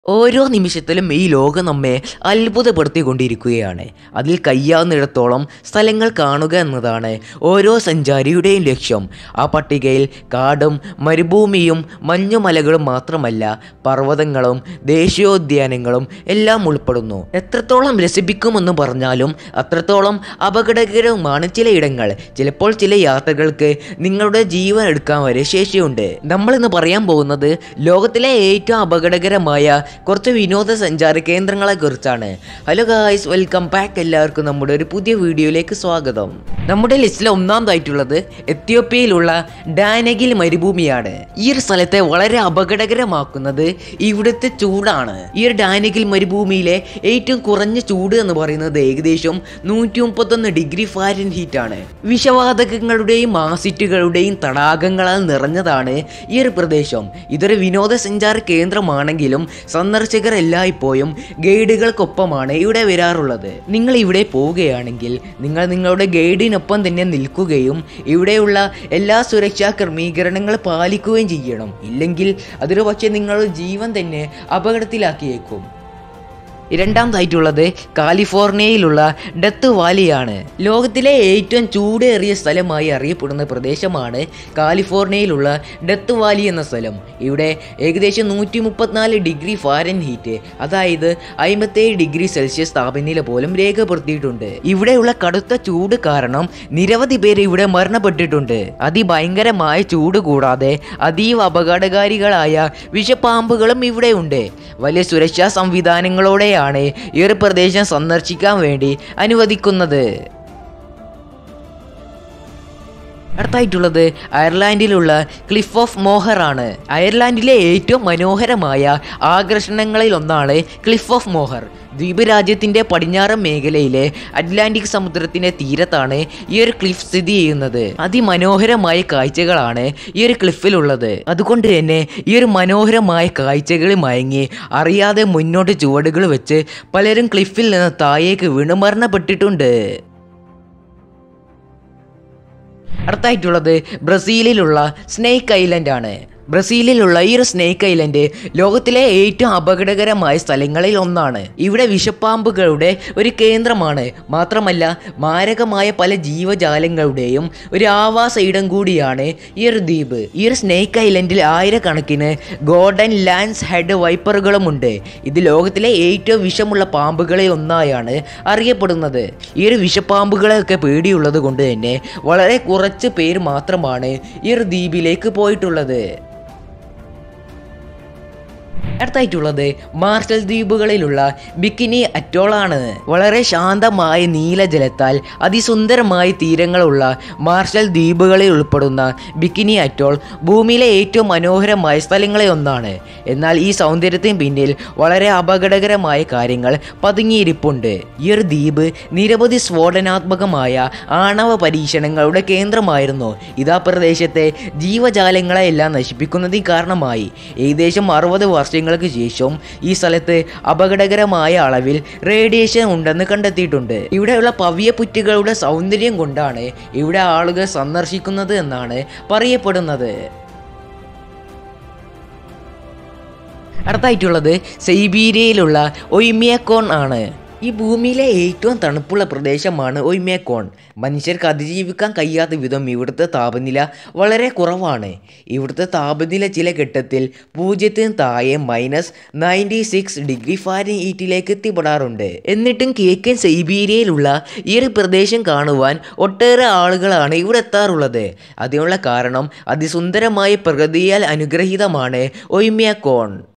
ഓരോ നിമിഷത്തിലും ഈ ലോകം നമ്മെ അത്ഭുതപ്പെടുത്തിക്കൊണ്ടിരിക്കുകയാണ്. അതിൽ കഴിയാവുന്നിടത്തോളം സ്ഥലങ്ങൾ കാണുക എന്നതാണ് ഓരോ സഞ്ചാരിയുടെയും ലക്ഷ്യം. ആ പട്ടികയിൽ കാടും മരുഭൂമിയും മഞ്ഞുമലകളും മാത്രമല്ല, പർവ്വതങ്ങളും ദേശീയോദ്യാനങ്ങളും എല്ലാം ഉൾപ്പെടുന്നു. എത്രത്തോളം രസിപ്പിക്കുമെന്ന് പറഞ്ഞാലും അത്രത്തോളം അപകടകരവുമാണ് ചിലയിടങ്ങൾ. ചിലപ്പോൾ ചില യാത്രകൾക്ക് നിങ്ങളുടെ ജീവൻ എടുക്കാൻ വരെ ശേഷിയുണ്ട്. നമ്മളിന്ന് പറയാൻ പോകുന്നത് ലോകത്തിലെ ഏറ്റവും അപകടകരമായ കുറച്ച് വിനോദസഞ്ചാര കേന്ദ്രങ്ങളെ കുറിച്ചാണ്. Hello guys, welcome back. എല്ലാവർക്കും നമ്മുടെ ഒരു പുതിയ വീഡിയോയിലേക്ക് സ്വാഗതം. നമ്മുടെ ലിസ്റ്റിൽ ഒന്നാമതായിട്ടുള്ളത് എത്യോപ്യയിലുള്ള ഡാനഗിൽ മരുഭൂമിയാണ്. ഈ ഒരു സ്ഥലത്തെ വളരെ അപകടകരമാക്കുന്നത് ഇവിടുത്തെ ചൂടാണ്. ഈ ഒരു ഡാനഗിൽ മരുഭൂമിയിലെ ഏറ്റവും കുറഞ്ഞ ചൂട് എന്ന് പറയുന്നത് ഏകദേശം 131 ഡിഗ്രി ഫാരൻഹീറ്റ് ആണ്. വിഷവാതകങ്ങളുടെയും ആസിഡുകളുടെയും തടാകങ്ങളാൽ നിറഞ്ഞതാണ് ഈ ഒരു പ്രദേശം. ഇതൊരു വിനോദസഞ്ചാര കേന്ദ്രമാണെങ്കിലും സന്ദർശകർ എല്ലായ്പ്പോഴും ഗൈഡുകൾക്കൊപ്പമാണ് ഇവിടെ വരാറുള്ളത്. നിങ്ങൾ ഇവിടെ പോവുകയാണെങ്കിൽ നിങ്ങൾ നിങ്ങളുടെ ഗൈഡിനൊപ്പം തന്നെ നിൽക്കുകയും ഇവിടെയുള്ള എല്ലാ സുരക്ഷാ ക്രമീകരണങ്ങൾ പാലിക്കുകയും ചെയ്യണം. ഇല്ലെങ്കിൽ അതൊരു പക്ഷേ നിങ്ങളുടെ ജീവൻ തന്നെ അപകടത്തിലാക്കിയേക്കും. രണ്ടാമതായിട്ടുള്ളത് കാലിഫോർണിയയിലുള്ള ഡെത്ത് വാലിയാണ്. ലോകത്തിലെ ഏറ്റവും ചൂടേറിയ സ്ഥലമായി അറിയപ്പെടുന്ന പ്രദേശമാണ് കാലിഫോർണിയയിലുള്ള ഡെത്ത് വാലി എന്ന സ്ഥലം. ഇവിടെ ഏകദേശം 134 ഡിഗ്രി ഫാരൻഹീറ്റ്, അതായത് 57 ഡിഗ്രി സെൽഷ്യസ് താപനില പോലും രേഖപ്പെടുത്തിയിട്ടുണ്ട്. ഇവിടെയുള്ള കടുത്ത ചൂട് കാരണം നിരവധി പേര് ഇവിടെ മരണപ്പെട്ടിട്ടുണ്ട്. അതിഭയങ്കരമായ ചൂട് കൂടാതെ അതീവ അപകടകാരികളായ വിഷപ്പാമ്പുകളും ഇവിടെയുണ്ട്. വലിയ സുരക്ഷാ സംവിധാനങ്ങളോടെയാണ് ഈ ഒരു പ്രദേശം സന്ദർശിക്കാൻ വേണ്ടി അനുവദിക്കുന്നത്. അടുത്തായിട്ടുള്ളത് അയർലാൻഡിലുള്ള ക്ലിഫ് ഓഫ് മോഹർ ആണ്. അയർലാൻഡിലെ ഏറ്റവും മനോഹരമായ ആകർഷണങ്ങളിൽ ഒന്നാണ് ക്ലിഫ് ഓഫ് മോഹർ. ദ്വീപ് രാജ്യത്തിൻ്റെ പടിഞ്ഞാറൻ മേഖലയിലെ അറ്റ്ലാന്റിക് സമുദ്രത്തിൻ്റെ തീരത്താണ് ഈ ഒരു ക്ലിഫ് സ്ഥിതി ചെയ്യുന്നത്. അതിമനോഹരമായ കാഴ്ചകളാണ് ഈ ഒരു ക്ലിഫിലുള്ളത്. അതുകൊണ്ട് തന്നെ ഈ ഒരു മനോഹരമായ കാഴ്ചകളിൽ മയങ്ങി അറിയാതെ മുന്നോട്ട് ചുവടുകൾ വെച്ച് പലരും ക്ലിഫിൽ നിന്ന് താഴേക്ക് വീണ് മരണപ്പെട്ടിട്ടുണ്ട്. അടുത്തായിട്ടുള്ളത് ബ്രസീലിലുള്ള സ്നേക്ക് ഐലൻഡ് ആണ്. ബ്രസീലിലുള്ള ഈ ഒരു സ്നേക്ക് ഐലൻഡ് ലോകത്തിലെ ഏറ്റവും അപകടകരമായ സ്ഥലങ്ങളിൽ ഒന്നാണ്. ഇവിടെ വിഷപ്പാമ്പുകളുടെ ഒരു കേന്ദ്രമാണ്. മാത്രമല്ല മാരകമായ പല ജീവജാലങ്ങളുടെയും ഒരു ആവാസ ഇടം കൂടിയാണ് ഈ ഒരു ദ്വീപ്. ഈ ഒരു സ്നേക്ക് ഐലൻഡിൽ ആയിരക്കണക്കിന് ഗോൾഡൻ ലാൻസ് ഹെഡ് വൈപ്പറുകളുമുണ്ട്. ഇത് ലോകത്തിലെ ഏറ്റവും വിഷമുള്ള പാമ്പുകളെ ഒന്നായാണ് അറിയപ്പെടുന്നത്. ഈ ഒരു വിഷപ്പാമ്പുകളെയൊക്കെ പേടിയുള്ളത് കൊണ്ട് തന്നെ വളരെ കുറച്ച് പേര് മാത്രമാണ് ഈ ഒരു ദ്വീപിലേക്ക് പോയിട്ടുള്ളത്. അടുത്തായിട്ടുള്ളത് മാർഷൽ ദ്വീപുകളിലുള്ള ബിക്കിനി അറ്റോൾ ആണ്. വളരെ ശാന്തമായ നീലജലത്താൽ അതിസുന്ദരമായ തീരങ്ങളുള്ള മാർഷൽ ദ്വീപുകളിൽ ഉൾപ്പെടുന്ന ബിക്കിനി അറ്റോൾ ഭൂമിയിലെ ഏറ്റവും മനോഹരമായ സ്ഥലങ്ങളിൽ ഒന്നാണ്. എന്നാൽ ഈ സൗന്ദര്യത്തിന് പിന്നിൽ വളരെ അപകടകരമായ കാര്യങ്ങൾ പതുങ്ങിയിരിപ്പുണ്ട്. ഈ ഒരു ദ്വീപ് നിരവധി സ്ഫോടനാത്മകമായ ആണവ പരീക്ഷണങ്ങളുടെ കേന്ദ്രമായിരുന്നു. ഇതാ പ്രദേശത്തെ ജീവജാലങ്ങളെയെല്ലാം നശിപ്പിക്കുന്നതിന് കാരണമായി. ഏകദേശം 60 വർഷങ്ങൾക്ക് ശേഷം ഈ സ്ഥലത്ത് അപകടകരമായ അളവിൽ റേഡിയേഷൻ ഉണ്ടെന്ന് കണ്ടെത്തിയിട്ടുണ്ട്. ഇവിടെയുള്ള പവിയപ്പുറ്റുകളുടെ സൗന്ദര്യം കൊണ്ടാണ് ഇവിടെ ആളുകൾ സന്ദർശിക്കുന്നത് എന്നാണ് പറയപ്പെടുന്നത്. അടുത്തായിട്ടുള്ളത് സൈബീരിയയിലുള്ള ഒയ്മിയക്കോൺ ആണ്. ഈ ഭൂമിയിലെ ഏറ്റവും തണുപ്പുള്ള പ്രദേശമാണ് ഒയ്മിയക്കോൺ. മനുഷ്യർക്ക് അതിജീവിക്കാൻ കഴിയാത്ത വിധം ഇവിടുത്തെ താപനില വളരെ കുറവാണ്. ഇവിടുത്തെ താപനില ചില ഘട്ടത്തിൽ 0-ന് താഴെ -96 ഡിഗ്രി ഫാരൻഹീറ്റിലേക്ക് എത്തിപ്പെടാറുണ്ട്. എന്നിട്ടും കിഴക്കൻ സൈബീരിയയിലുള്ള ഈ ഒരു പ്രദേശം കാണുവാൻ ഒട്ടേറെ ആളുകളാണ് ഇവിടെ എത്താറുള്ളത്. അതിനുള്ള കാരണം അതിസുന്ദരമായ പ്രകൃതിയാൽ അനുഗ്രഹീതമാണ് ഒയ്മിയക്കോൺ.